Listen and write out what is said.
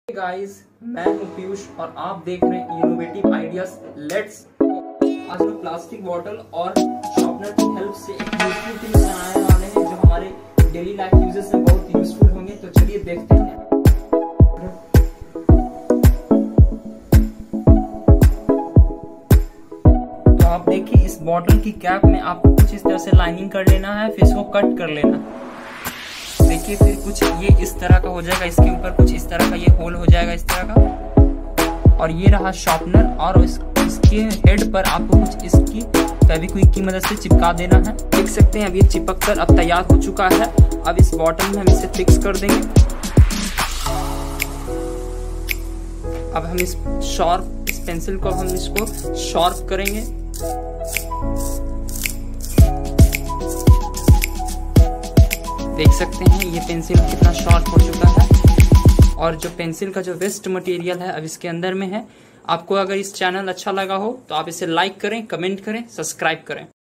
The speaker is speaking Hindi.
गाइस, मैं हूं पीयूष और आप देख रहे हैं इनोवेटिव आइडियाज। लेट्स आज हम प्लास्टिक बॉटल और शॉर्पनर की हेल्प से एक यूजफुल थिंग बनाने वाले हैं जो हमारे डेली लाइफ यूजेस में बहुत यूजफुल होंगे। तो चलिए देखते हैं। तो आप देखिए, इस बॉटल की कैप में आपको कुछ इस तरह से लाइनिंग कर लेना है, फिर इसको कट कर लेना है। देखिए, फिर कुछ ये इस तरह का हो जाएगा, इसके ऊपर कुछ इस तरह का ये होल हो जाएगा इस तरह का। और ये रहा शॉर्पनर और इसके हेड पर आपको कुछ इसकी फेविक्विक की मदद से चिपका देना है। देख सकते हैं अब ये चिपक कर अब तैयार हो चुका है। अब इस बॉटल में हम इसे फिक्स कर देंगे। अब हम इस पेंसिल को हम इसको शार्प करेंगे। देख सकते हैं ये पेंसिल कितना शार्प हो चुका है। और जो पेंसिल का जो वेस्ट मटेरियल है अब इसके अंदर में है। आपको अगर इस चैनल अच्छा लगा हो तो आप इसे लाइक करें, कमेंट करें, सब्सक्राइब करें।